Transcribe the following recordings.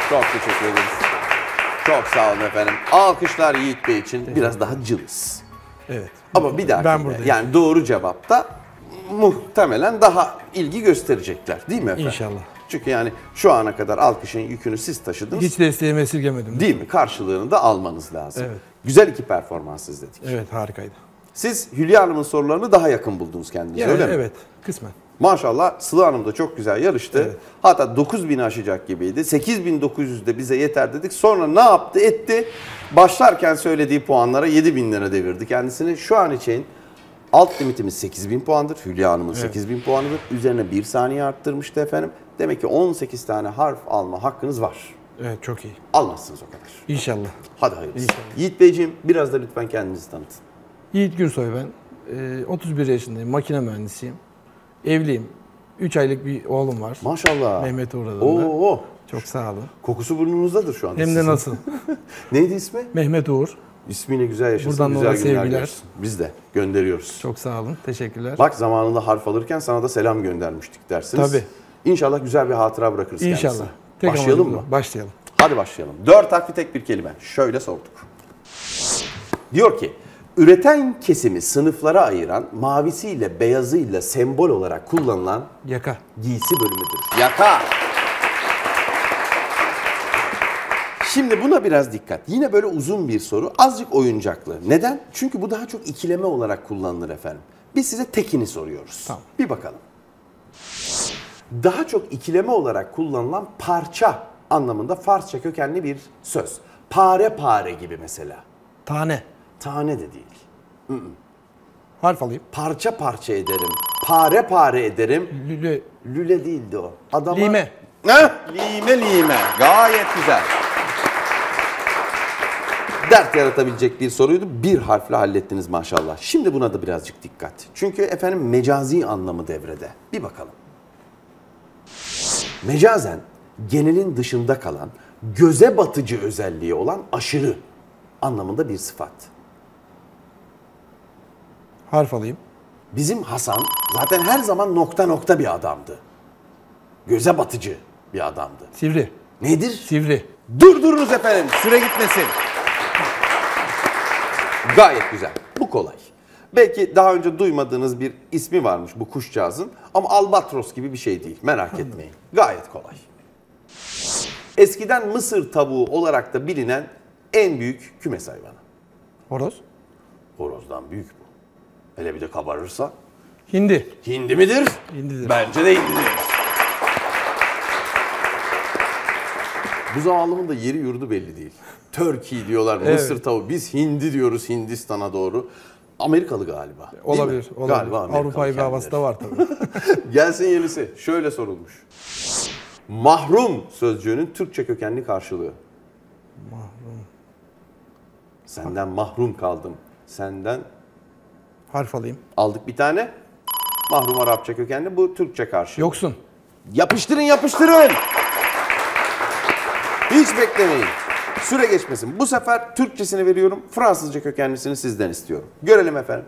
Çok teşekkür ederiz. Çok sağ olun efendim. Alkışlar Yiğit Bey için biraz daha cılız. Evet. Ama bir Ben dahakinde buradayım. yani doğru cevapta muhtemelen daha ilgi gösterecekler değil mi efendim? İnşallah. Çünkü yani şu ana kadar alkışın yükünü siz taşıdınız. Hiç desteğimi esirgemedim. Değil mi? Karşılığını da almanız lazım. Evet. Güzel iki performans izledik. Evet, harikaydı. Siz Hülya Hanım'ın sorularını daha yakın buldunuz kendinize Yani, öyle mi? evet, kısmen. Maşallah Sıla Hanım da çok güzel yarıştı. Evet. Hatta 9.000'i aşacak gibiydi. 8.900 de bize yeter dedik. Sonra ne yaptı etti? Başlarken söylediği puanlara 7.000 lira devirdi kendisini. Şu an için alt limitimiz 8.000 puandır. Hülya Hanım'ın 8.000 puanıdır. Üzerine 1 saniye arttırmıştı efendim. Demek ki 18 tane harf alma hakkınız var. Evet, çok iyi. Almazsınız o kadar. İnşallah. Hadi hayırlısı. İnşallah. Yiğit Beyciğim biraz da lütfen kendinizi tanıtın. Yiğit Gürsoy ben. 31 yaşındayım. Makine mühendisiyim. Evliyim. 3 aylık bir oğlum var. Maşallah. Mehmet Uğur adında. Oo. Çok sağ olun. Kokusu burnunuzdadır şu anda. Hem de sizin. nasıl? Neydi ismi? Mehmet Uğur. İsmiyle güzel yaşasın, Buradan güzel ona günler sevgiler. görsün. Biz de gönderiyoruz. Çok sağ olun. Teşekkürler. Bak zamanında harf alırken sana da selam göndermiştik dersiniz. Tabii. İnşallah güzel bir hatıra bırakırız İnşallah. kendisine. Tek Başlayalım amacım mı? bu. Başlayalım. Hadi başlayalım. 4 harfli tek bir kelime. Şöyle sorduk. Diyor ki, üreten kesimi sınıflara ayıran, mavisiyle beyazıyla sembol olarak kullanılan Yaka. giysi bölümüdür. Yaka. Şimdi buna biraz dikkat. Yine böyle uzun bir soru, azıcık oyuncaklı. Neden? Çünkü bu daha çok ikileme olarak kullanılır efendim. Biz size tekini soruyoruz. Tamam. Bir bakalım. Daha çok ikileme olarak kullanılan parça anlamında Farsça kökenli bir söz. Pare pare gibi mesela. Tane. Tane de değil. Harf alayım. Parça parça ederim. Pare pare ederim. Lüle. Lüle değildi o. Adama... Lime. Heh, lime lime. Gayet güzel. Dert yaratabilecek bir soruydu. Bir harfle hallettiniz maşallah. Şimdi buna da birazcık dikkat. Çünkü efendim mecazi anlamı devrede. Bir bakalım. Mecazen genelin dışında kalan, göze batıcı özelliği olan aşırı anlamında bir sıfat. Harf alayım. Bizim Hasan zaten her zaman nokta nokta bir adamdı. Göze batıcı bir adamdı. Sivri. Nedir? Sivri. Durdurunuz efendim. Süre gitmesin. Gayet güzel. Bu kolay. Belki daha önce duymadığınız bir ismi varmış bu kuşcağızın. Ama albatros gibi bir şey değil. Merak etmeyin. Gayet kolay. Eskiden Mısır tavuğu olarak da bilinen en büyük kümes hayvanı. Horoz. Horozdan büyük bu. Hele bir de kabarırsa. Hindi. Hindi midir? Hindidir. Bence de hindidir. Bu zavallımın da yeri yurdu belli değil. Turkey diyorlar, Evet. Mısır tavuğu. Biz hindi diyoruz Hindistan'a doğru. Amerikalı galiba. değil Olabilir. mi? Olabilir. Galiba Amerikalı Avrupa'yı bir havası da kendileri. var tabii. Gelsin yenisi. Şöyle sorulmuş. Mahrum sözcüğünün Türkçe kökenli karşılığı. Mahrum. Senden mahrum kaldım. Senden Harf alayım. aldık bir tane. Mahrum Arapça kökenli, bu Türkçe karşılığı. Yoksun. Yapıştırın yapıştırın. Hiç beklemeyin. Süre geçmesin. Bu sefer Türkçesini veriyorum. Fransızca kökenlisini sizden istiyorum. Görelim efendim.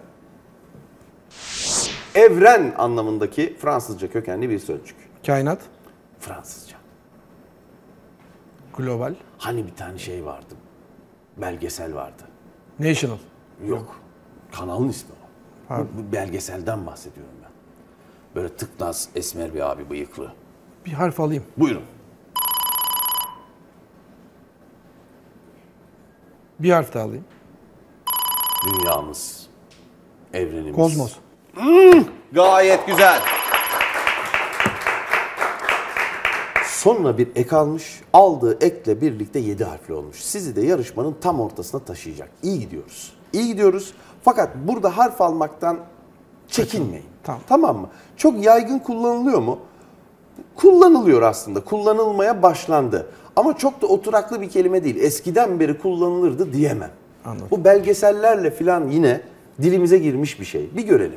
Evren anlamındaki Fransızca kökenli bir sözcük. Kainat. Fransızca. Global. Hani bir tane şey vardı. Belgesel vardı. National. Yok. Kanalın ismi o. Pardon. Bu belgeselden bahsediyorum ben. Böyle tıknaz, esmer bir abi, bıyıklı. Bir harf alayım. Buyurun. Bir harf daha alayım. Dünyamız, evrenimiz. Kozmos. Gayet güzel. Sonuna bir ek almış. Aldığı ekle birlikte 7 harfli olmuş. Sizi de yarışmanın tam ortasına taşıyacak. İyi gidiyoruz. İyi gidiyoruz. Fakat burada harf almaktan çekinmeyin. Tamam mı? Çok yaygın kullanılıyor mu? Kullanılıyor aslında. Kullanılmaya başlandı. Ama çok da oturaklı bir kelime değil. Eskiden beri kullanılırdı diyemem. Anladım. Bu belgesellerle falan yine dilimize girmiş bir şey. Bir görelim.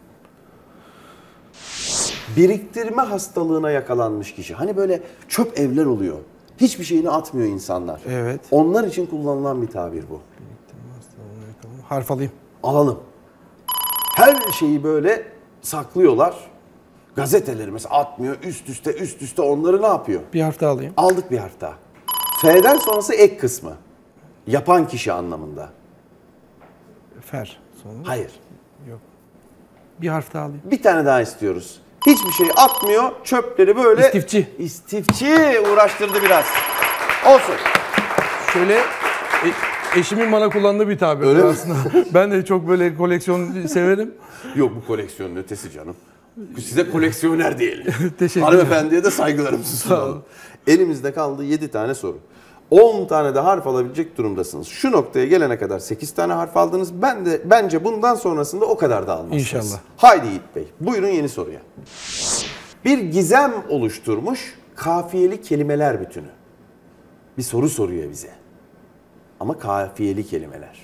Biriktirme hastalığına yakalanmış kişi. Hani böyle çöp evler oluyor. Hiçbir şeyini atmıyor insanlar. Evet. Onlar için kullanılan bir tabir bu. Harf alayım. Alalım. Her şeyi böyle saklıyorlar. Gazeteleri mesela atmıyor. Üst üste onları ne yapıyor? Bir harf daha alayım. Aldık bir harf daha. F'den sonrası ek kısmı. Yapan kişi anlamında. Fer. Sonra. Hayır. Yok. Bir harf daha alayım. Bir tane daha istiyoruz. Hiçbir şey atmıyor. Çöpleri böyle... İstifçi. İstifçi uğraştırdı biraz. Olsun. Şöyle eşimin bana kullandığı bir tabir Öyle mi? aslında. Ben de çok böyle koleksiyon severim. Yok, bu koleksiyonun ötesi canım. Size koleksiyoner diyelim. Teşekkür ederim. Hanımefendiye de saygılarımızı sunalım. Elimizde kaldı 7 tane soru. 10 tane de harf alabilecek durumdasınız. Şu noktaya gelene kadar 8 tane harf aldınız. Bence bundan sonrasında o kadar da almazsınız. İnşallah. Haydi Yiğit Bey, buyurun yeni soruya. Bir gizem oluşturmuş kafiyeli kelimeler bütünü. Bir soru soruyor bize. Ama kafiyeli kelimeler.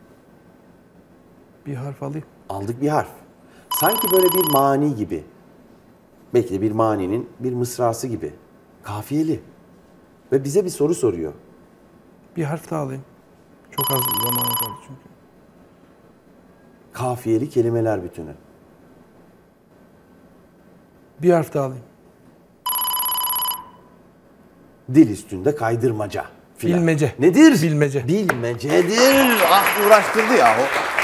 Bir harf alayım. Aldık bir harf. Sanki böyle bir mani gibi. Belki de bir maninin bir mısrası gibi. Kafiyeli. Ve bize bir soru soruyor. Bir harf daha alayım. Çok az zamanım kaldı çünkü. Kafiyeli kelimeler bütünü. Bir harf daha alayım. Dil üstünde kaydırmaca filan. Bilmece. Nedir? Bilmece. Bilmecedir. Ah, uğraştırdı yahu.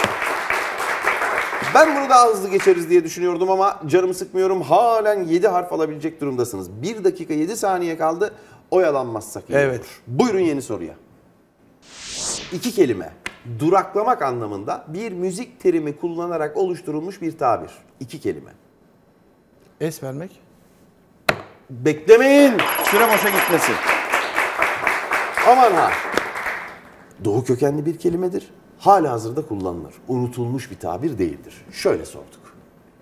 Ben bunu daha hızlı geçeriz diye düşünüyordum ama canımı sıkmıyorum. Halen 7 harf alabilecek durumdasınız. 1 dakika 7 saniye kaldı. Oyalanmazsak iyi Evet. olur. Buyurun yeni soruya. 2 kelime. Duraklamak anlamında bir müzik terimi kullanarak oluşturulmuş bir tabir. 2 kelime. Es vermek. Beklemeyin. Süre boşa gitmesin. Aman ha. Doğu kökenli bir kelimedir. Halihazırda kullanılır. Unutulmuş bir tabir değildir. Şöyle sorduk.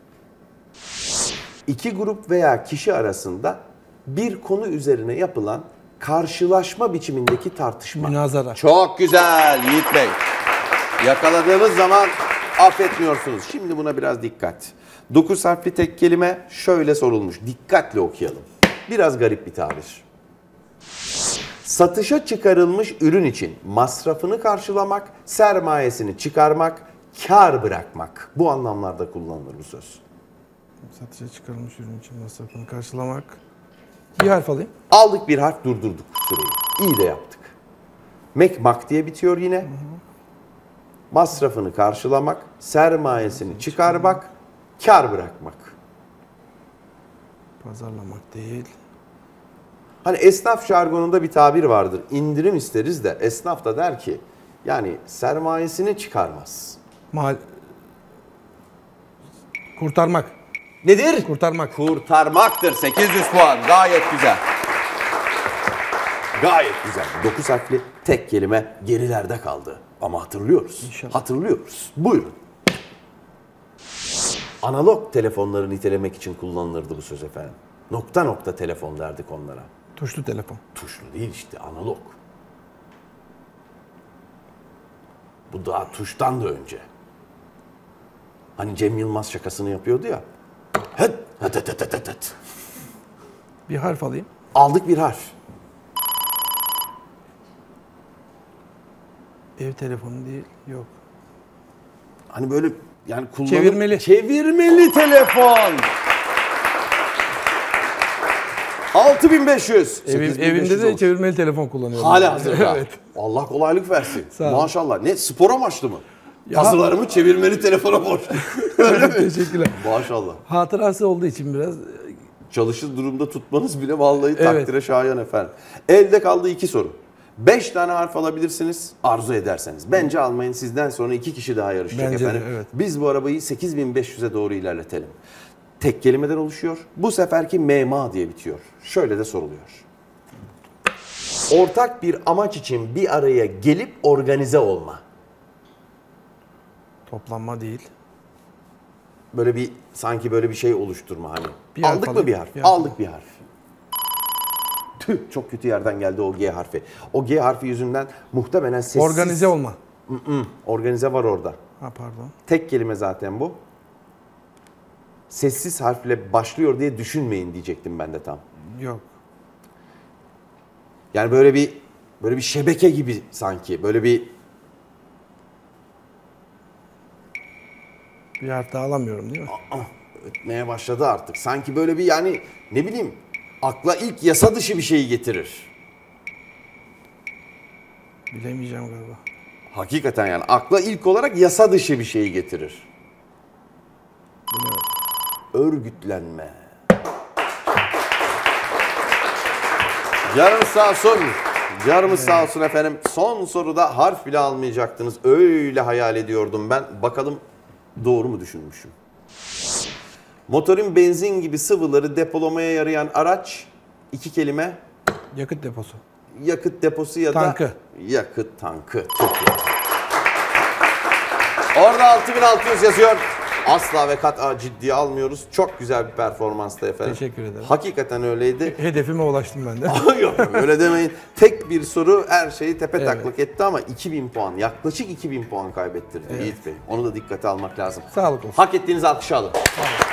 2 grup veya kişi arasında bir konu üzerine yapılan karşılaşma biçimindeki tartışma. Münazara. Çok güzel Yiğit Bey. Yakaladığınız zaman affetmiyorsunuz. Şimdi buna biraz dikkat. 9 harfli tek kelime şöyle sorulmuş. Dikkatle okuyalım. Biraz garip bir tabir. Satışa çıkarılmış ürün için masrafını karşılamak, sermayesini çıkarmak, kar bırakmak. Bu anlamlarda kullanılır bu söz. Satışa çıkarılmış ürün için masrafını karşılamak. Bir harf alayım. Aldık bir harf, durdurduk süreyi. İyi de yaptık. Mekmak diye bitiyor yine. Masrafını karşılamak, sermayesini çıkarmak, kar bırakmak. Pazarlamak değil. Hani esnaf jargonunda bir tabir vardır. İndirim isteriz de esnaf da der ki yani sermayesini çıkarmaz. Kurtarmak. Nedir? Kurtarmak. Kurtarmaktır. 800 puan. Gayet güzel. Gayet güzel. 9 harfli tek kelime gerilerde kaldı. Ama hatırlıyoruz. İnşallah. Hatırlıyoruz. Buyurun. Analog telefonları nitelemek için kullanılırdı bu söz efendim. Nokta nokta telefon derdik onlara. Tuşlu telefon. Tuşlu değil işte, analog. Bu daha tuştan da önce. Hani Cem Yılmaz şakasını yapıyordu ya. Hıt hıt hıt hıt hıt hıt. Bir harf alayım. Aldık bir harf. Ev telefonu değil. Yok. Hani böyle yani kullanıp... Çevirmeli. Çevirmeli telefon. 6500. Evimde de çevirmeli telefon kullanıyorum. Hala hazırda. Evet. Allah kolaylık versin. Sağ ol. Maşallah. Ne, spor amaçlı mı? Ya- Yazılarımı çevirmeli telefona borçlu. Öyle mi? Teşekkürler. Maşallah. Hatırası olduğu için biraz Çalışır durumda tutmanız bile vallahi Evet. takdire şayan efendim. Elde kaldı 2 soru. 5 tane harf alabilirsiniz arzu ederseniz. Bence almayın, sizden sonra 2 kişi daha yarışacak Bence de, efendim. evet. Biz bu arabayı 8500'e doğru ilerletelim. Tek kelimeden oluşuyor. Bu seferki mema diye bitiyor. Şöyle de soruluyor. Ortak bir amaç için bir araya gelip organize olma. toplanma değil. Böyle bir sanki böyle bir şey oluşturma hani. Bir harf Aldık mı alayım, bir harf? bir harf Aldık bir harf. Tüh, çok kötü yerden geldi o G harfi. O G harfi yüzünden muhtemelen sessiz. Organize olma. Organize var orada. Ha pardon. Tek kelime zaten bu. Sessiz harfle başlıyor diye düşünmeyin diyecektim ben de tam. Yok. Yani böyle bir şebeke gibi sanki. Böyle bir harf daha alamıyorum değil mi? ötmeye başladı artık. Sanki böyle bir yani ne bileyim akla ilk yasa dışı bir şeyi getirir. Bilemeyeceğim galiba. Hakikaten yani akla ilk olarak yasa dışı bir şeyi getirir. Bilemedim. Örgütlenme. Canımız sağ olsun. Canımız sağ olsun efendim. Son soruda harf bile almayacaktınız. Öyle hayal ediyordum ben. Bakalım doğru mu düşünmüşüm? Motorun benzin gibi sıvıları depolamaya yarayan araç. 2 kelime. Yakıt deposu. Yakıt deposu ya Tankı. da yakıt tankı. Çok iyi. Orada 6600 yazıyor. Asla ve kat'a ciddiye almıyoruz. Çok güzel bir performanstı efendim. Teşekkür ederim. Hakikaten öyleydi. Hedefime ulaştım ben de. Yok öyle demeyin. Tek bir soru her şeyi tepe Evet. taklak etti ama 2000 puan, yaklaşık 2000 puan kaybettirdi Yiğit Bey. Onu da dikkate almak lazım. Sağlık olsun. Hak ettiğiniz alkışı alın. Sağ olun.